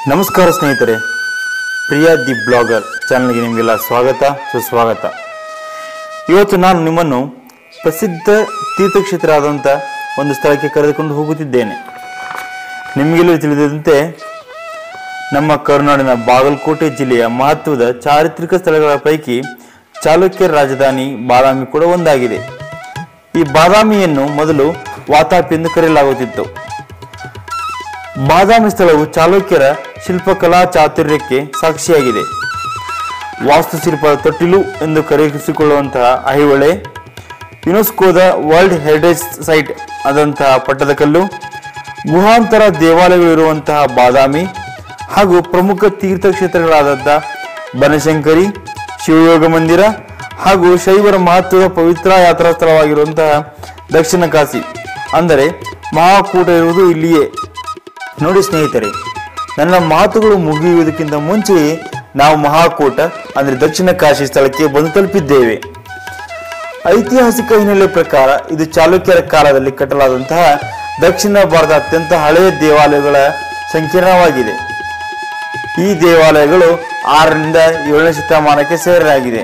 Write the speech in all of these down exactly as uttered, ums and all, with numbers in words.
ನಮಸ್ಕಾರ ಸ್ನೇಹಿತರೆ, Priya the blogger ಚಾನಲ್ಗೆ ನಿಮಗೆಲ್ಲ ಸ್ವಾಗತ ಸುಸ್ವಾಗತ. ಇವತ್ತು ನಾನು ನಿಮ್ಮನ್ನು ಪ್ರಸಿದ್ಧ ತೀರ್ಥಕ್ಷೇತ್ರ ಆದಂಥ ಒಂದು ಸ್ಥಳಕ್ಕೆ ಕರೆದುಕೊಂಡು ಹೋಗುತ್ತಿದ್ದೇನೆ. ನಿಮಗೆಲ್ಲ ತಿಳಿದಂತೆ ನಮ್ಮ ಕರುನಾಡಿನ ಬಾಗಲಕೋಟೆ ಜಿಲ್ಲೆಯ ಮಹತ್ವದ ಚಾರಿತ್ರಿಕ ಸ್ಥಳಗಳ ಪೈಕಿ ಚಾಲುಕ್ಯರ ರಾಜಧಾನಿ ಬಾದಾಮಿ ಕೂಡ ಒಂದಾಗಿದೆ. ಈ ಬಾದಾಮಿಯನ್ನು ಮೊದಲು ವಾತಾಪಿ ಎಂದು ಕರೆಯಲಾಗುತ್ತಿತ್ತು. ಬಾದಾಮಿ ಸ್ಥಳವು ಚಾಲುಕ್ಯರ ಶಿಲ್ಪಕಲಾ ಚಾತುರ್ಯಕ್ಕೆ ಸಾಕ್ಷಿಯಾಗಿದೆ. ವಾಸ್ತುಶಿಲ್ಪದ ತೊಟ್ಟಿಲು ಎಂದು ಕರೆಯಿಸಿಕೊಳ್ಳುವಂತಹ ಐಹೊಳೆ, ಯುನೆಸ್ಕೋದ ವರ್ಲ್ಡ್ ಹೆರಿಟೇಜ್ ಸೈಟ್ ಆದಂತಹ ಪಟ್ಟದಕಲ್ಲು, ಗುಹಾಂತರ ದೇವಾಲಯಗಳು ಇರುವಂತಹ ಬಾದಾಮಿ ಹಾಗೂ ಪ್ರಮುಖ ತೀರ್ಥಕ್ಷೇತ್ರಗಳಾದಂತಹ ಬನಶಂಕರಿ, ಶಿವಯೋಗ ಮಂದಿರ ಹಾಗೂ ಶೈವರ ಮಹತ್ವದ ಪವಿತ್ರ ಯಾತ್ರಾ ಸ್ಥಳವಾಗಿರುವಂತಹ ದಕ್ಷಿಣ ಕಾಶಿ ಅಂದರೆ ಮಹಾಕೂಟ ಇರುವುದು ಇಲ್ಲಿಯೇ. ನೋಡಿ ಸ್ನೇಹಿತರೆ, ನನ್ನ ಮಾತುಗಳು ಮುಗಿಯುವುದಕ್ಕಿಂತ ಮುಂಚೆಯೇ ನಾವು ಮಹಾಕೂಟ ಅಂದರೆ ದಕ್ಷಿಣ ಕಾಶಿ ಸ್ಥಳಕ್ಕೆ ಬಂದು ತಲುಪಿದ್ದೇವೆ. ಐತಿಹಾಸಿಕ ಹಿನ್ನೆಲೆ ಪ್ರಕಾರ ಇದು ಚಾಲುಕ್ಯರ ಕಾಲದಲ್ಲಿ ಕಟ್ಟಲಾದಂತಹ ದಕ್ಷಿಣ ಭಾರತದ ಅತ್ಯಂತ ಹಳೆಯ ದೇವಾಲಯಗಳ ಸಂಕೀರ್ಣವಾಗಿದೆ. ಈ ದೇವಾಲಯಗಳು ಆರರಿಂದ ಏಳನೇ ಶತಮಾನಕ್ಕೆ ಸೇರಲಾಗಿದೆ.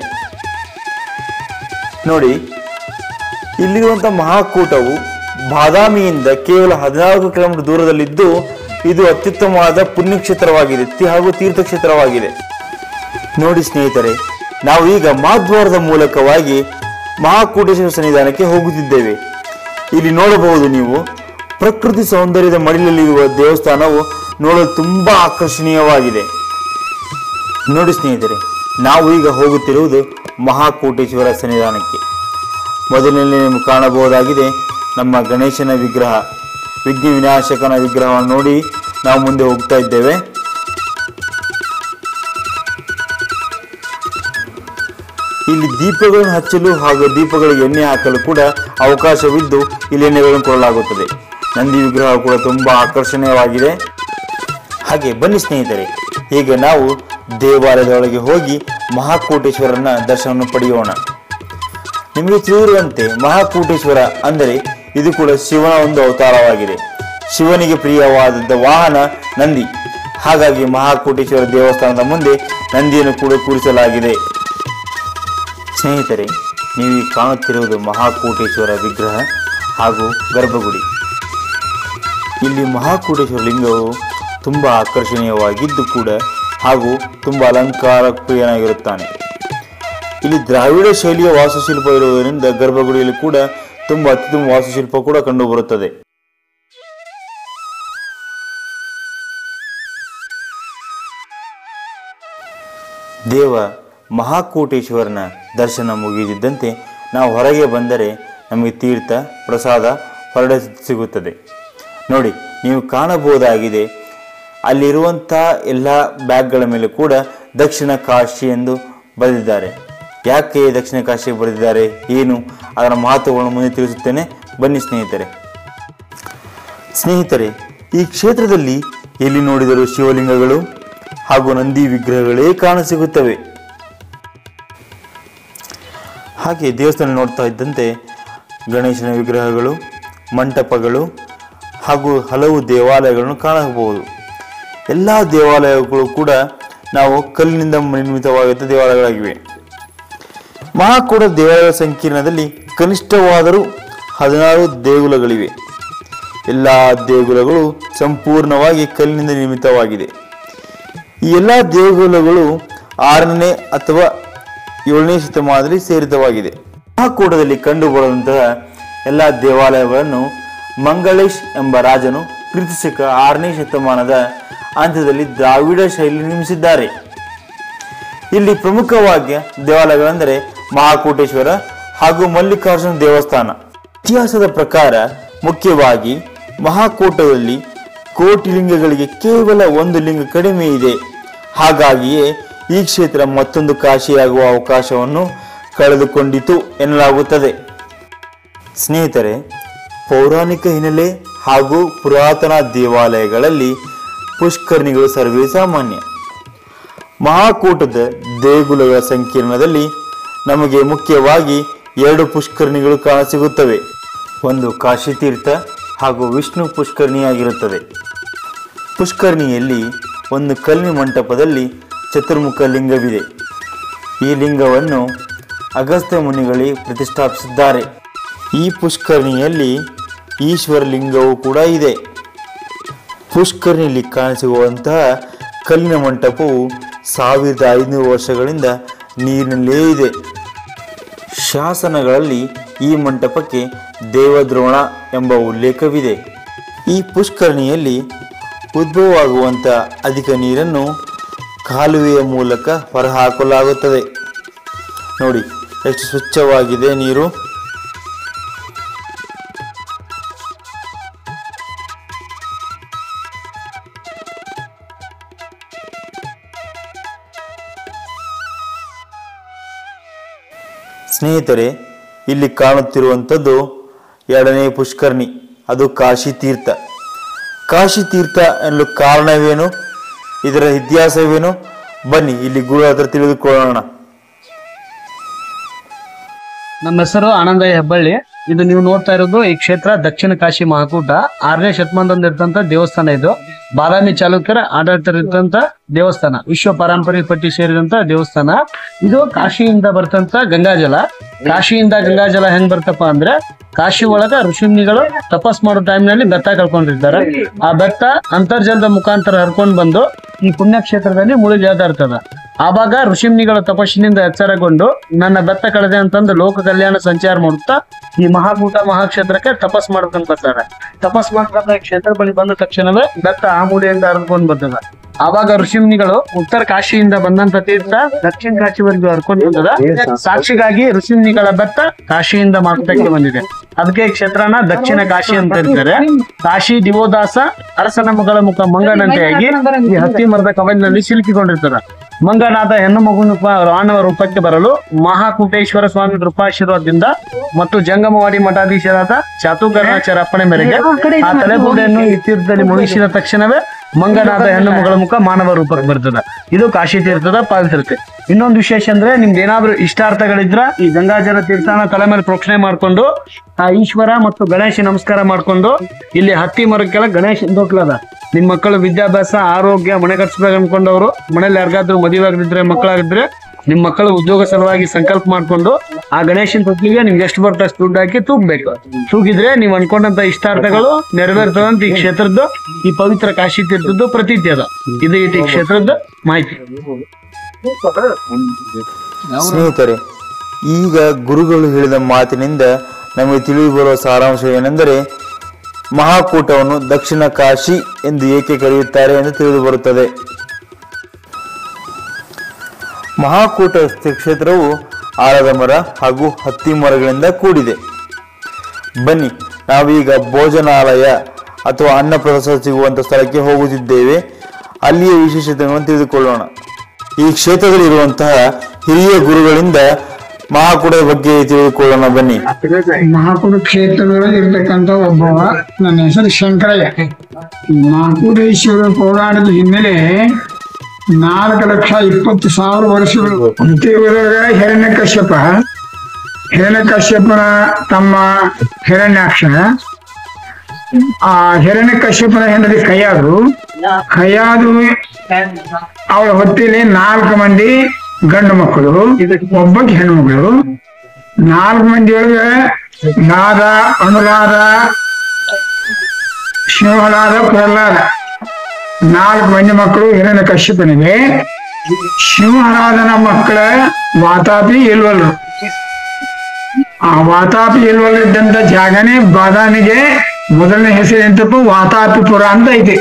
ನೋಡಿ, ಇಲ್ಲಿರುವಂತಹ ಮಹಾಕೂಟವು ಬಾದಾಮಿಯಿಂದ ಕೇವಲ ಹದಿನಾಲ್ಕು ಕಿಲೋಮೀಟರ್ ದೂರದಲ್ಲಿದ್ದು ಇದು ಅತ್ಯುತ್ತಮವಾದ ಪುಣ್ಯಕ್ಷೇತ್ರವಾಗಿದೆ ಹಾಗೂ ತೀರ್ಥಕ್ಷೇತ್ರವಾಗಿದೆ. ನೋಡಿ ಸ್ನೇಹಿತರೆ, ನಾವು ಈಗ ಮಹಾದ್ವಾರದ ಮೂಲಕವಾಗಿ ಮಹಾಕೂಟೇಶ್ವರ ಸನ್ನಿಧಾನಕ್ಕೆ ಹೋಗುತ್ತಿದ್ದೇವೆ. ಇಲ್ಲಿ ನೋಡಬಹುದು, ನೀವು ಪ್ರಕೃತಿ ಸೌಂದರ್ಯದ ಮಡಿಲಲ್ಲಿರುವ ದೇವಸ್ಥಾನವು ನೋಡಲು ತುಂಬಾ ಆಕರ್ಷಣೀಯವಾಗಿದೆ. ನೋಡಿ ಸ್ನೇಹಿತರೆ, ನಾವು ಈಗ ಹೋಗುತ್ತಿರುವುದು ಮಹಾಕೂಟೇಶ್ವರ ಸನ್ನಿಧಾನಕ್ಕೆ. ಮೊದಲನೇ ನಿಮಗೆ ಕಾಣಬಹುದಾಗಿದೆ ನಮ್ಮ ಗಣೇಶನ ವಿಗ್ರಹ, ವಿಘ್ನ ವಿನಾಶಕನ ವಿಗ್ರಹವನ್ನು ನೋಡಿ ನಾವು ಮುಂದೆ ಹೋಗ್ತಾ ಇದ್ದೇವೆ. ಇಲ್ಲಿ ದೀಪಗಳನ್ನು ಹಚ್ಚಲು ಹಾಗೂ ದೀಪಗಳಿಗೆ ಎಣ್ಣೆ ಹಾಕಲು ಕೂಡ ಅವಕಾಶವಿದ್ದು ಇಲ್ಲಿ ಎಣ್ಣೆಗಳನ್ನು ಕೊಡಲಾಗುತ್ತದೆ. ನಂದಿ ವಿಗ್ರಹ ಕೂಡ ತುಂಬಾ ಆಕರ್ಷಣೀಯವಾಗಿದೆ. ಹಾಗೆ ಬನ್ನಿ ಸ್ನೇಹಿತರೆ, ಈಗ ನಾವು ದೇವಾಲಯದೊಳಗೆ ಹೋಗಿ ಮಹಾಕೂಟೇಶ್ವರನ ದರ್ಶನವನ್ನು ಪಡೆಯೋಣ. ನಿಮಗೆ ತಿಳಿದಿರುವಂತೆ ಮಹಾಕೂಟೇಶ್ವರ ಅಂದರೆ ಇದು ಕೂಡ ಶಿವನ ಒಂದು ಅವತಾರವಾಗಿದೆ. ಶಿವನಿಗೆ ಪ್ರಿಯವಾದ ವಾಹನ ನಂದಿ. ಹಾಗಾಗಿ ಮಹಾಕೂಟೇಶ್ವರ ದೇವಸ್ಥಾನದ ಮುಂದೆ ನಂದಿಯನ್ನು ಕೂಡ ಕೂರಿಸಲಾಗಿದೆ. ಸ್ನೇಹಿತರೆ, ನೀವು ಕಾಣುತ್ತಿರುವುದು ಮಹಾಕೂಟೇಶ್ವರ ವಿಗ್ರಹ ಹಾಗೂ ಗರ್ಭಗುಡಿ. ಇಲ್ಲಿ ಮಹಾಕೂಟೇಶ್ವರ ಲಿಂಗವು ತುಂಬ ಆಕರ್ಷಣೀಯವಾಗಿದ್ದು ಕೂಡ ಹಾಗೂ ತುಂಬ ಅಲಂಕಾರ ಪ್ರಿಯನಾಗಿರುತ್ತಾನೆ. ಇಲ್ಲಿ ದ್ರಾವಿಡ ಶೈಲಿಯ ವಾಸ್ತುಶಿಲ್ಪ ಇರುವುದರಿಂದ ಗರ್ಭಗುಡಿಯಲ್ಲಿ ಕೂಡ ತುಂಬ ಅತ್ಯುತ್ತಮ ವಾಸ್ತುಶಿಲ್ಪ ಕೂಡ ಕಂಡುಬರುತ್ತದೆ. ದೇವ ಮಹಾಕೂಟೇಶ್ವರನ ದರ್ಶನ ಮುಗಿದಿದ್ದಂತೆ ನಾವು ಹೊರಗೆ ಬಂದರೆ ನಮಗೆ ತೀರ್ಥ ಪ್ರಸಾದ ಹೊರಡೆ ಸಿಗುತ್ತದೆ. ನೋಡಿ, ನೀವು ಕಾಣಬಹುದಾಗಿದೆ ಅಲ್ಲಿರುವಂಥ ಎಲ್ಲ ಬ್ಯಾಗ್ಗಳ ಮೇಲೆ ಕೂಡ ದಕ್ಷಿಣ ಕಾಶಿ ಎಂದು ಬರೆದಿದ್ದಾರೆ. ಯಾಕೆ ದಕ್ಷಿಣ ಕಾಶಿ ಬರೆದಿದ್ದಾರೆ, ಏನು ಅದರ ಮಹತ್ವಗಳನ್ನು ಮುಂದೆ ತಿಳಿಸುತ್ತೇನೆ, ಬನ್ನಿ ಸ್ನೇಹಿತರೆ. ಸ್ನೇಹಿತರೆ, ಈ ಕ್ಷೇತ್ರದಲ್ಲಿ ಎಲ್ಲಿ ನೋಡಿದರೂ ಶಿವಲಿಂಗಗಳು ಹಾಗೂ ನಂದಿ ವಿಗ್ರಹಗಳೇ ಕಾಣಸಿಗುತ್ತವೆ. ಹಾಗೆ ದೇವಸ್ಥಾನ ನೋಡ್ತಾ ಇದ್ದಂತೆ ಗಣೇಶನ ವಿಗ್ರಹಗಳು, ಮಂಟಪಗಳು ಹಾಗೂ ಹಲವು ದೇವಾಲಯಗಳನ್ನು ಕಾಣಬಹುದು. ಎಲ್ಲ ದೇವಾಲಯಗಳು ಕೂಡ ನಾವು ಕಲ್ಲಿನಿಂದ ನಿರ್ಮಿತವಾಗಿದ್ದ ದೇವಾಲಯಗಳಾಗಿವೆ. ಮಹಾಕೂಟ ದೇವಾಲಯ ಸಂಕೀರ್ಣದಲ್ಲಿ ಕನಿಷ್ಠವಾದರೂ ಹದಿನಾರು ದೇಗುಲಗಳಿವೆ. ಎಲ್ಲ ದೇಗುಲಗಳು ಸಂಪೂರ್ಣವಾಗಿ ಕಲ್ಲಿನಿಂದ ನಿರ್ಮಿತವಾಗಿದೆ. ಈ ಎಲ್ಲ ದೇಗುಲಗಳು ಆರನೇ ಅಥವಾ ಏಳನೇ ಶತಮಾನದಲ್ಲಿ ಸೇರಿತವಾಗಿದೆ. ಮಹಾಕೂಟದಲ್ಲಿ ಕಂಡುಬರುವಂತಹ ಎಲ್ಲ ದೇವಾಲಯಗಳನ್ನು ಮಂಗಳೇಶ್ ಎಂಬ ರಾಜನು ಕ್ರಿಸ್ತಶಕ ಆರನೇ ಶತಮಾನದ ಅಂತ್ಯದಲ್ಲಿ ದ್ರಾವಿಡ ಶೈಲಿ ನಿರ್ಮಿಸಿದ್ದಾರೆ. ಇಲ್ಲಿ ಪ್ರಮುಖವಾಗಿ ದೇವಾಲಯಗಳೆಂದರೆ ಮಹಾಕೂಟೇಶ್ವರ ಹಾಗೂ ಮಲ್ಲಿಕಾರ್ಜುನ ದೇವಸ್ಥಾನ. ಇತಿಹಾಸದ ಪ್ರಕಾರ ಮುಖ್ಯವಾಗಿ ಮಹಾಕೂಟದಲ್ಲಿ ಕೋಟಿ ಲಿಂಗಗಳಿಗೆ ಕೇವಲ ಒಂದು ಲಿಂಗ ಕಡಿಮೆ ಇದೆ. ಹಾಗಾಗಿಯೇ ಈ ಕ್ಷೇತ್ರ ಮತ್ತೊಂದು ಕಾಶಿಯಾಗುವ ಅವಕಾಶವನ್ನು ಕಳೆದುಕೊಂಡಿತು ಎನ್ನಲಾಗುತ್ತದೆ. ಸ್ನೇಹಿತರೆ, ಪೌರಾಣಿಕ ಹಿನ್ನೆಲೆ ಹಾಗೂ ಪುರಾತನ ದೇವಾಲಯಗಳಲ್ಲಿ ಪುಷ್ಕರಣಿಗಳು ಸರ್ವೇ ಸಾಮಾನ್ಯ. ಮಹಾಕೂಟದ ದೇಗುಲಗಳ ಸಂಕೀರ್ಣದಲ್ಲಿ ನಮಗೆ ಮುಖ್ಯವಾಗಿ ಎರಡು ಪುಷ್ಕರಣಿಗಳು ಕಾಣಸಿಗುತ್ತವೆ. ಒಂದು ಕಾಶಿ ತೀರ್ಥ ಹಾಗೂ ವಿಷ್ಣು ಪುಷ್ಕರಣಿಯಾಗಿರುತ್ತದೆ. ಪುಷ್ಕರಣಿಯಲ್ಲಿ ಒಂದು ಕಲ್ಲಿನ ಮಂಟಪದಲ್ಲಿ ಚತುರ್ಮುಖ ಲಿಂಗವಿದೆ. ಈ ಲಿಂಗವನ್ನು ಅಗಸ್ತ್ಯ ಮುನಿಗಳಿಗೆ ಪ್ರತಿಷ್ಠಾಪಿಸಿದ್ದಾರೆ. ಈ ಪುಷ್ಕರಣಿಯಲ್ಲಿ ಈಶ್ವರ ಲಿಂಗವೂ ಕೂಡ ಇದೆ. ಪುಷ್ಕರಣಿಯಲ್ಲಿ ಕಾಣಿಸಿರುವಂತಹ ಕಲ್ಲಿನ ಮಂಟಪವು ಸಾವಿರದ ಐನೂರು ವರ್ಷಗಳಿಂದ ನೀರಿನಲ್ಲೇ ಇದೆ. ಶಾಸನಗಳಲ್ಲಿ ಈ ಮಂಟಪಕ್ಕೆ ದೇವದ್ರೋಣ ಎಂಬ ಉಲ್ಲೇಖವಿದೆ. ಈ ಪುಷ್ಕರಣಿಯಲ್ಲಿ ಉದ್ಭವವಾಗುವಂಥ ಅಧಿಕ ನೀರನ್ನು ಕಾಲುವೆಯ ಮೂಲಕ ಹೊರಹಾಕಲಾಗುತ್ತದೆ. ನೋಡಿ ಎಷ್ಟು ಸ್ವಚ್ಛವಾಗಿದೆ ನೀರು. ಸ್ನೇಹಿತರೆ, ಇಲ್ಲಿ ಕಾಣುತ್ತಿರುವಂಥದ್ದು ಎರಡನೇ ಪುಷ್ಕರಣಿ, ಅದು ಕಾಶಿ ತೀರ್ಥ. ಕಾಶಿ ತೀರ್ಥ ಎನ್ನಲು ಕಾರಣವೇನು, ಇದರ ಇತಿಹಾಸವೇನು, ಬನ್ನಿ ಇಲ್ಲಿ ಗುರು ಹತ್ರ ತಿಳಿದುಕೊಳ್ಳೋಣ. ನಮ್ಮ ಹೆಸರು ಆನಂದಯ್ಯ ಹೆಬ್ಬಳ್ಳಿ. ಇದು ನೀವು ನೋಡ್ತಾ ಇರೋದು ಈ ಕ್ಷೇತ್ರ ದಕ್ಷಿಣ ಕಾಶಿ ಮಹಾಕೂಟ ಆರನೇ ಶತಮಾನದಲ್ಲಿ ಇರ್ತಂತ ದೇವಸ್ಥಾನ. ಇದು ಬಾದಾಮಿ ಚಾಲುಕ್ಯರ ಆಡಳಿತರಿದ್ದಂತ ದೇವಸ್ಥಾನ, ವಿಶ್ವ ಪಾರಂಪರಿಕ ಪಟ್ಟಿ ಸೇರಿದಂತ ದೇವಸ್ಥಾನ. ಇದು ಕಾಶಿಯಿಂದ ಬರ್ತಂತ ಗಂಗಾಜಲ. ಕಾಶಿಯಿಂದ ಗಂಗಾಜಲ ಹೆಂಗ್ ಬರ್ತಪ್ಪ ಅಂದ್ರೆ, ಕಾಶಿ ಒಳಗ ಋಷಿಮುನಿಗಳು ತಪಸ್ ಮಾಡೋ ಟೈಮ್ ನಲ್ಲಿ ಬೆತ್ತ ಕಳ್ಕೊಂಡಿರ್ತಾರೆ. ಆ ಬೆತ್ತ ಅಂತರ್ಜಲದ ಮುಖಾಂತರ ಹರ್ಕೊಂಡ್ ಬಂದು ಈ ಪುಣ್ಯಕ್ಷೇತ್ರದಲ್ಲಿ ಮುಳುಗೇಳ್ತಾ ಇರ್ತದ. ಆವಾಗ ಋಷಿಮುನಿಗಳ ತಪಸ್ಸಿನಿಂದ ಎಚ್ಚರಗೊಂಡು ನನ್ನ ಬೆತ್ತ ಕಳೆದೆ ಅಂತಂದು ಲೋಕ ಕಲ್ಯಾಣ ಸಂಚಾರ ಮಾಡುತ್ತಾ ಈ ಮಹಾಕೂಟ ಮಹಾಕ್ಷೇತ್ರಕ್ಕೆ ತಪಸ್ ಮಾಡ್ಕೊಂಡ್ ಬರ್ತಾರೆ. ತಪಸ್ ಮಾಡ್ಕೊಂಡ ಕ್ಷೇತ್ರ ಬಳಿ ಬಂದ ತಕ್ಷಣವೇ ಬೆತ್ತ ಆ ಮೂಲೆಯಿಂದ ಹರ್ಕೊಂಡ್ ಬರ್ತದ. ಆವಾಗ ಋಷಿಮುನಿಗಳು ಉತ್ತರ ಕಾಶಿಯಿಂದ ಬಂದಂತ ತೀರ್ಥ ದಕ್ಷಿಣ ಕಾಶಿವರೆಗೂ ಹರ್ಕೊಂಡು ಬಂದದ. ಸಾಕ್ಷಿಗಾಗಿ ಋಷಿಮುನಿಗಳ ಬೆತ್ತ ಕಾಶಿಯಿಂದ ಮಾಕೂಟಕ್ಕೆ ಬಂದಿದೆ. ಅದಕ್ಕೆ ಕ್ಷೇತ್ರನ ದಕ್ಷಿಣ ಕಾಶಿ ಅಂತ ಹೇಳ್ತಾರೆ. ಕಾಶಿ ದಿವೋದಾಸ ಅರಸನ ಮಗಳ ಮುಖ ಮಂಗನಂತೆಯಾಗಿ ಈ ಹತ್ತಿ ಮರದ ಕವಲಿನಲ್ಲಿ ಸಿಲುಕಿಕೊಂಡಿರ್ತಾರ. ಮಂಗನಾದ ಹೆಣ್ಣು ಮಗುವಿನ ರಾಣವ ರೂಪಕ್ಕೆ ಬರಲು ಮಹಾಕೂಟೇಶ್ವರ ಸ್ವಾಮಿ ಕೃಪಾಶೀರ್ವಾದದಿಂದ ಮತ್ತು ಜಂಗಮವಾಡಿ ಮಠಾಧೀಶರಾದ ಚಾತುಕರ್ಣಾಚಾರ್ಯ ಅಪ್ಪಣೆ ಮೇರೆಗೆ ಆ ತಲೆಬೂಡೆಯನ್ನು ಈ ತೀರ್ಥದಲ್ಲಿ ಮುಗಿಸಿದ ತಕ್ಷಣವೇ ಮಂಗನಾದ ಹೆಣ್ಣು ಮಗಳ ಮುಖ ಮಾನವ ರೂಪಕ್ಕೆ ಬರ್ತದ. ಇದು ಕಾಶಿ ತೀರ್ಥದ ಪಾವಿತ್ರತೆ. ಇನ್ನೊಂದು ವಿಶೇಷ ಅಂದ್ರೆ ನಿಮ್ದು ಏನಾದ್ರು ಇಷ್ಟಾರ್ಥಗಳಿದ್ರ ಈ ಗಂಗಾಜಲ ತೀರ್ಥನ ತಲೆ ಮೇಲೆ ಪ್ರೋಕ್ಷಣೆ ಮಾಡ್ಕೊಂಡು ಆ ಈಶ್ವರ ಮತ್ತು ಗಣೇಶ ನಮಸ್ಕಾರ ಮಾಡ್ಕೊಂಡು ಇಲ್ಲಿ ಹತ್ತಿ ಮರಕ್ಕೆಲ್ಲ ಗಣೇಶ ದೊಡ್ಲದ. ನಿಮ್ ಮಕ್ಕಳು ವಿದ್ಯಾಭ್ಯಾಸ ಆರೋಗ್ಯ ಮನೆ ಕಟ್ಸ್ಬೇಕು ಅನ್ಕೊಂಡವ್ರು, ಮನೇಲಿ ಯಾರಿಗಾದ್ರು ಮದುವೆ ಆಗದಿದ್ರೆ ಮಕ್ಕಳಾಗಿದ್ರೆ ನಿಮ್ ಮಕ್ಕಳು ಉದ್ಯೋಗ ಸಲುವಾಗಿ ಸಂಕಲ್ಪ ಮಾಡ್ಕೊಂಡು ಆ ಗಣೇಶನ ತೊಟ್ಲಿಗೆ ನಿಮ್ಗೆ ಎಷ್ಟು ಬರ್ತದೆ ಅಷ್ಟು ದುಡ್ಡು ಹಾಕಿ ತೂಗ್ಬೇಕು. ತೂಗಿದ್ರೆ ನೀವು ಅನ್ಕೊಂಡಂತ ಇಷ್ಟಾರ್ಥಗಳು ನೆರವೇರ್ತದಂತ ಈ ಕ್ಷೇತ್ರದ್ದು ಈ ಪವಿತ್ರ ಕಾಶಿ ತೀರ್ಥದ್ದು ಪ್ರತೀತಿ ಅದ. ಇದು ಈ ಕ್ಷೇತ್ರದ ಮಾಹಿತಿ. ಸ್ನೇಹಿತರೆ, ಈಗ ಗುರುಗಳು ಹೇಳಿದ ಮಾತಿನಿಂದ ನಮಗೆ ತಿಳಿದು ಬರುವ ಸಾರಾಂಶ ಏನೆಂದರೆ, ಮಹಾಕೂಟವನ್ನು ದಕ್ಷಿಣ ಕಾಶಿ ಎಂದು ಏಕೆ ಕರೆಯುತ್ತಾರೆ ಎಂದು ತಿಳಿದು ಬರುತ್ತದೆ. ಮಹಾಕೂಟ ಕ್ಷೇತ್ರವು ಆಲದ ಮರ ಹಾಗೂ ಹತ್ತಿ ಮರಗಳಿಂದ ಕೂಡಿದೆ. ಬನ್ನಿ ನಾವೀಗ ಭೋಜನಾಲಯ ಅಥವಾ ಅನ್ನ ಪ್ರಸಾದ ಸಿಗುವಂತ ಸ್ಥಳಕ್ಕೆ ಹೋಗುತ್ತಿದ್ದೇವೆ. ಅಲ್ಲಿಯ ವಿಶೇಷತೆಗಳನ್ನು ತಿಳಿದುಕೊಳ್ಳೋಣ. ಈ ಕ್ಷೇತ್ರದಲ್ಲಿ ಇರುವಂತಹ ಹಿರಿಯ ಗುರುಗಳಿಂದ ಮಹಾಕೂಟದ ಬಗ್ಗೆ ತಿಳಿದುಕೊಳ್ಳೋಣ. ಬನ್ನಿ. ಮಹಾಕೂಟ ಕ್ಷೇತ್ರದಲ್ಲಿ ಇರ್ತಕ್ಕಂಥ ಒಬ್ಬವ, ನನ್ನ ಹೆಸರು ಶಂಕರಯ್ಯ. ಮಹಾಕೂಟೇಶ್ವರ ಪೌರಾಣದ ಹಿನ್ನೆಲೆ ನಾಲ್ಕು ಲಕ್ಷ ಇಪ್ಪತ್ತು ಸಾವಿರ ವರ್ಷಗಳು. ದೇವರಾಗ ಹಿರಣ್ಯಕಶ್ಯಪ, ಹಿರಣ್ಯಕಶ್ಯಪನ ತಮ್ಮ ಹಿರಣ್ಯಾಕ್ಷ, ಆ ಹಿರಣ್ಯಕಶ್ಯಪನ ಹೆಂಡತಿ ಕೈಯಾದ್ರು. ಕೈಯಾದ್ರು ಅವಳ ಹೊತ್ತಿಲಿ ನಾಲ್ಕು ಮಂದಿ ಗಂಡು ಮಕ್ಕಳು, ಒಬ್ಬಕ್ಕೆ ಹೆಣ್ಣು ಮಕ್ಕಳು. ನಾಲ್ಕು ಮಂದಿ ಒಳಗೆ ನಾದ, ಅನುಲಾದ, ಶಿವಲಾದ, ಪ್ರಹ್ಲಾದ ನಾಲ್ಕು ಮಂದಿ ಮಕ್ಕಳು ಹಿರಣ್ಯ ಕಶ್ಯಪನಿಗೆ. ಶಿವಲಾದನ ಮಕ್ಕಳ ವಾತಾಪಿ ಇಲ್ವಲ್ರು. ಆ ವಾತಾಪಿ ಇಲ್ವಲ್ ಇದ್ದಂತ ಜಾಗನೇ ಬಾದಾಮಿಗೆ ಮೊದಲನೇ ಹೆಸರು ಎಂತಪ್ಪ ವಾತಾಪಿಪುರ ಅಂತ ಐತಿ.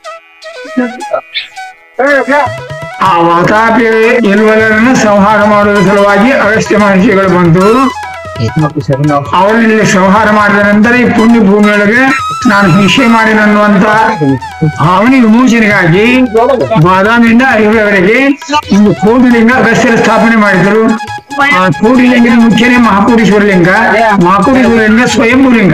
ಆ ವಾತಾಪಿ ಇಲ್ವಲರನ್ನ ಸಂಹಾರ ಮಾಡುವ ಸಲುವಾಗಿ ಅಗಸ್ತ್ಯ ಮಹರ್ಷಿಗಳು ಬಂದು ಅವರಲ್ಲಿ ಸಂಹಾರ ಮಾಡಿದ ನಂತರ ಈ ಪುಣ್ಯ ಭೂಮಿಯೊಳಗೆ ನಾನು ಹಿಂಸೆ ಮಾಡಿನ ಅನ್ನುವಂತ ಭಾವನೆ ವಿಮೋಚನೆಗಾಗಿ ಬಾದಾಮಿಯಿಂದ ಅರಿವೆವರೆಗೆ ಒಂದು ಕೋಟಿಲಿಂಗ ಅಗಸ್ತ್ಯರ ಸ್ಥಾಪನೆ ಮಾಡಿದರು. ಆ ಕೋಟಿಲಿಂಗದ ಮುಖ್ಯನೇ ಮಹಾಕೂಟೇಶ್ವರ ಲಿಂಗ. ಮಹಾಕೂಟೇಶ್ವರ ಲಿಂಗ ಸ್ವಯಂಭೂ ಲಿಂಗ.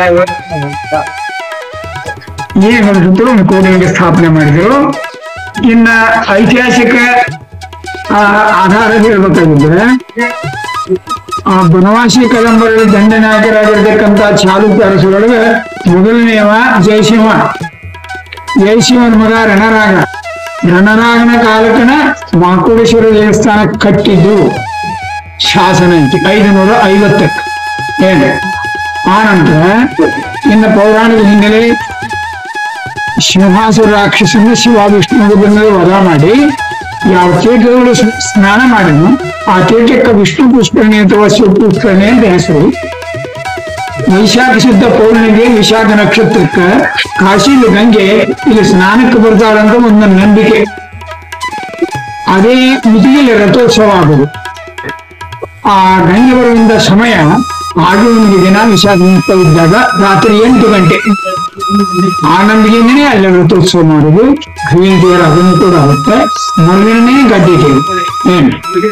ಏನು ಸುತ್ತಲೂ ಒಂದು ಕೋಟಿಲಿಂಗ ಸ್ಥಾಪನೆ ಮಾಡಿದರು. ಇನ್ನ ಐತಿಹಾಸಿಕ ಆಧಾರ ಹೇಳ್ಬೇಕಾಗಿದ್ರೆ, ಆ ಬನವಾಸಿ ಕದಂಬರಲ್ಲಿ ದಂಡನಾಯಕರಾಗಿರ್ತಕ್ಕಂಥ ಚಾಲುಕ್ಯ ಅರಸರೊಳಗೆ ಮೊದಲನೆಯವ ಜಯಸಿಂಹ. ಜಯಸಿಂಹನ ಮಗ ರಣರಾಗ. ರಣರಾಗನ ಕಾಲಕನ ಮಹಾಕೂಟೇಶ್ವರ ದೇವಸ್ಥಾನ ಕಟ್ಟಿದ್ದು ಶಾಸನ ಐತಿ ಐದು ನೂರ ಐವತ್ತಕ್ಕೆ ಏನು. ಆ ನಂತರ ಇನ್ನು ಪೌರಾಣಿಕ ಹಿನ್ನೆಲೆ ಸಿಂಹಾಸುರ ರಾಕ್ಷಸನ ಶಿವ ವಿಷ್ಣು ವಧ ಮಾಡಿ ಯಾವ ತೀರ್ಥಗಳು ಸ್ನಾನ ಮಾಡಿದ್ನು ಆ ತೀರ್ಥಕ್ಕೆ ವಿಷ್ಣು ಪುಷ್ಕರಣಿ ಅಥವಾ ಶಿವ ಪುಷ್ಕರಣಿ ಅಂತ ಹೆಸರು. ವೈಶಾಖ ಶುದ್ಧ ಪೌರ್ಣಿಮೆಗೆ ವಿಶಾಖ ನಕ್ಷತ್ರಕ್ಕೆ ಕಾಶಿಲಿ ಗಂಗೆ ಇಲ್ಲಿ ಸ್ನಾನಕ್ಕೆ ಬರ್ತಾಳಂತ ಒಂದು ನಂಬಿಕೆ. ಅದೇ ಮಿತಿಯಲ್ಲಿ ರಥೋತ್ಸವ ಆಗುದು. ಆ ಗಂಗೆ ಬರುವಂತ ಸಮಯ ಹಾಗೆ ಒಂದು ದಿನ ವಿಶಾಖ ಇದ್ದಾಗ ರಾತ್ರಿ ಎಂಟು ಗಂಟೆ ಆ ನಂಬಿಕೆಯಿಂದನೇ ಅಲ್ಲಿ ರಥೋತ್ಸವ ಮಾಡುದು. ಜಯಂತಿಯರ ಅದನ್ನು ಕೂಡ ಆಗುತ್ತೆ. ಮೊದಲನೇ ಗದ್ದೆಗೆ ಏನು.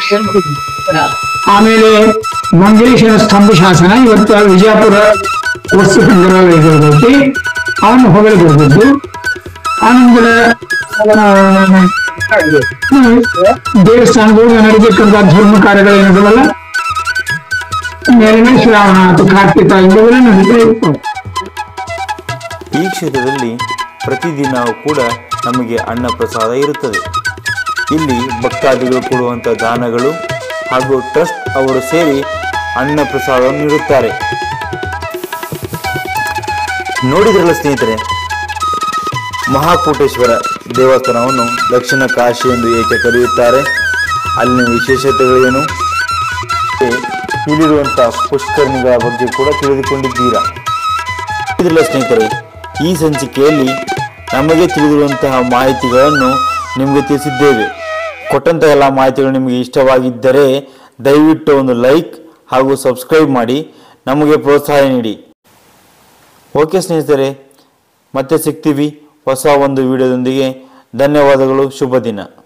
ಆಮೇಲೆ ಮಂಗೇಶ್ವರ ಸ್ತಂಭ ಶಾಸನ ಇವತ್ತು ವಿಜಯಪುರ ವಸ್ತು ಸಂಗ್ರಹಾಲಯದಲ್ಲಿ ಅವನು ಹೊಗಳಿ ಬರ್ಬೋದು. ಆನಂತರ ದೇವಸ್ಥಾನಗಳು ನಡೆದಿರ್ತಕ್ಕಂಥ ಧರ್ಮ ಕಾರ್ಯಗಳೇನಿದಾವಲ್ಲ ಮೇಲಿನ ಶ್ರಾವಣ ಅಥವಾ ಕಾರ್ತಿಕ ಇವುಗಳೆಲ್ಲ ನಡೀತಾ ಇರ್ತವೆ. ಈ ಕ್ಷೇತ್ರದಲ್ಲಿ ಪ್ರತಿದಿನವೂ ಕೂಡ ನಮಗೆ ಅನ್ನ ಪ್ರಸಾದ ಇರುತ್ತದೆ. ಇಲ್ಲಿ ಭಕ್ತಾದಿಗಳು ಕೊಡುವಂಥ ದಾನಗಳು ಹಾಗೂ ಟ್ರಸ್ಟ್ ಅವರು ಸೇರಿ ಅನ್ನ ಪ್ರಸಾದವನ್ನು ನೀಡುತ್ತಾರೆ. ನೋಡಿದ್ರಲ್ಲ ಸ್ನೇಹಿತರೆ, ಮಹಾಕೂಟೇಶ್ವರ ದೇವಸ್ಥಾನವನ್ನು ದಕ್ಷಿಣ ಕಾಶಿ ಎಂದು ಏಕೆ ಕರೆಯುತ್ತಾರೆ, ಅಲ್ಲಿನ ವಿಶೇಷತೆಗಳೇನು, ಇಲ್ಲಿರುವಂಥ ಪುಷ್ಕರಣಿಗಳ ಬಗ್ಗೆ ಕೂಡ ತಿಳಿದುಕೊಂಡಿದ್ದೀರಾ. ನೋಡಿದ್ರಲ್ಲ ಸ್ನೇಹಿತರೆ, ಈ ಸಂಚಿಕೆಯಲ್ಲಿ ನಮಗೆ ತಿಳಿದಿರುವಂತಹ ಮಾಹಿತಿಗಳನ್ನು ನಿಮಗೆ ತಿಳಿಸಿದ್ದೇವೆ. ಕೊಟ್ಟಂತಹ ಎಲ್ಲ ಮಾಹಿತಿಗಳು ನಿಮಗೆ ಇಷ್ಟವಾಗಿದ್ದರೆ ದಯವಿಟ್ಟು ಒಂದು ಲೈಕ್ ಹಾಗೂ ಸಬ್ಸ್ಕ್ರೈಬ್ ಮಾಡಿ ನಮಗೆ ಪ್ರೋತ್ಸಾಹ ನೀಡಿ. ಓಕೆ ಸ್ನೇಹಿತರೆ, ಮತ್ತೆ ಸಿಗ್ತೀವಿ ಹೊಸ ಒಂದು ವಿಡಿಯೋದೊಂದಿಗೆ. ಧನ್ಯವಾದಗಳು. ಶುಭ ದಿನ.